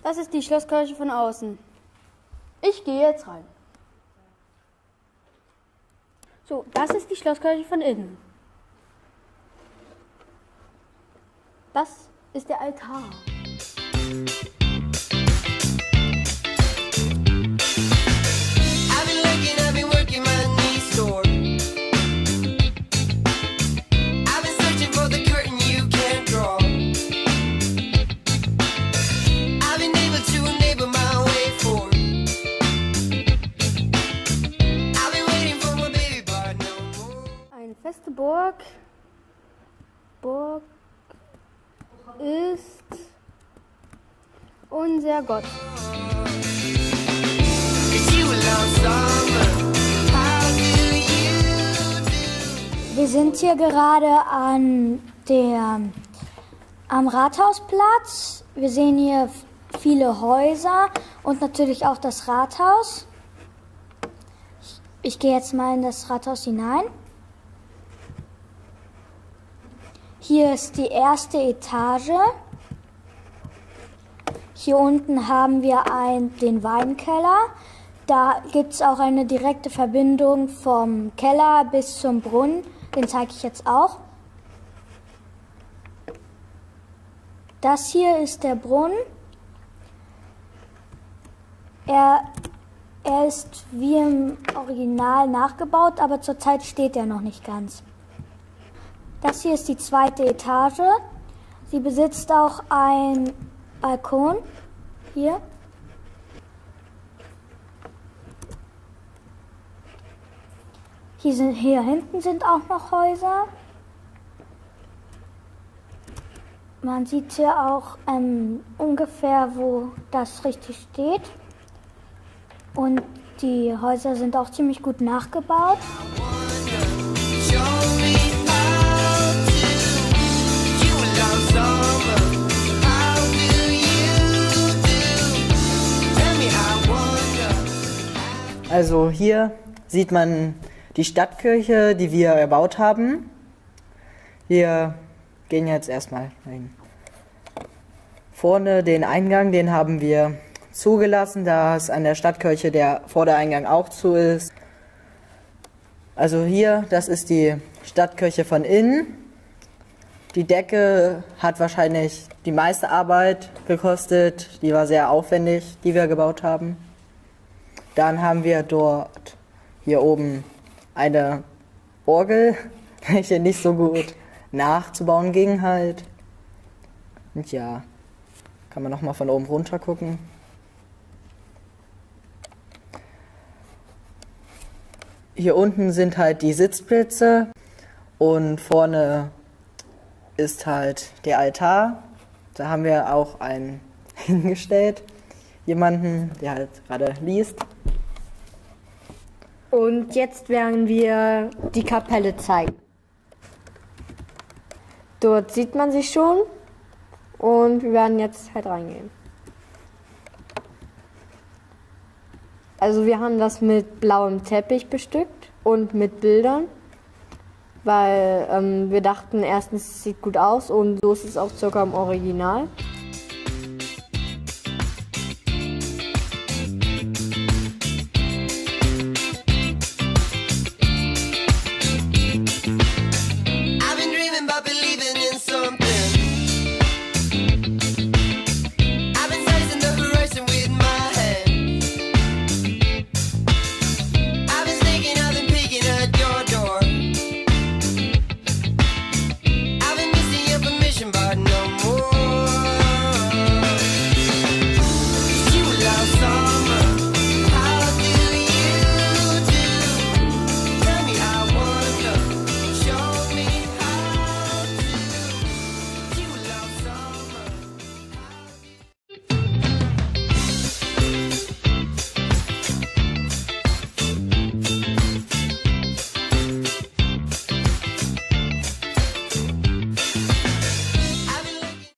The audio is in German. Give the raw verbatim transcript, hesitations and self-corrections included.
Das ist die Schlosskirche von außen. Ich gehe jetzt rein. So, das ist die Schlosskirche von innen. Das ist der Altar. Eine feste Burg. Burg ist unser Gott. Wir sind hier gerade an der, am Rathausplatz. Wir sehen hier viele Häuser und natürlich auch das Rathaus. Ich, ich gehe jetzt mal in das Rathaus hinein. Hier ist die erste Etage. Hier unten haben wir ein, den Weinkeller. Da gibt es auch eine direkte Verbindung vom Keller bis zum Brunnen. Den zeige ich jetzt auch. Das hier ist der Brunnen. Er, er ist wie im Original nachgebaut, aber zurzeit steht er noch nicht ganz. Das hier ist die zweite Etage. Sie besitzt auch einen Balkon. Hier. Hier, sind, hier hinten sind auch noch Häuser. Man sieht hier auch ähm, ungefähr, wo das richtig steht. Und die Häuser sind auch ziemlich gut nachgebaut. Also hier sieht man die Stadtkirche, die wir erbaut haben. Wir gehen jetzt erstmal hin. Vorne den Eingang, den haben wir zugelassen, da es an der Stadtkirche der Vordereingang auch zu ist. Also hier, das ist die Stadtkirche von innen. Die Decke hat wahrscheinlich die meiste Arbeit gekostet. Die war sehr aufwendig, die wir gebaut haben. Dann haben wir dort hier oben eine Orgel, welche nicht so gut nachzubauen ging halt. Und ja, kann man noch mal von oben runter gucken. Hier unten sind halt die Sitzplätze und vorne ist halt der Altar. Da haben wir auch einen hingestellt. Jemanden, der halt gerade liest. Und jetzt werden wir die Kapelle zeigen. Dort sieht man sie schon und wir werden jetzt halt reingehen. Also wir haben das mit blauem Teppich bestückt und mit Bildern, weil ähm, wir dachten erstens, es sieht gut aus und so ist es auch circa im Original.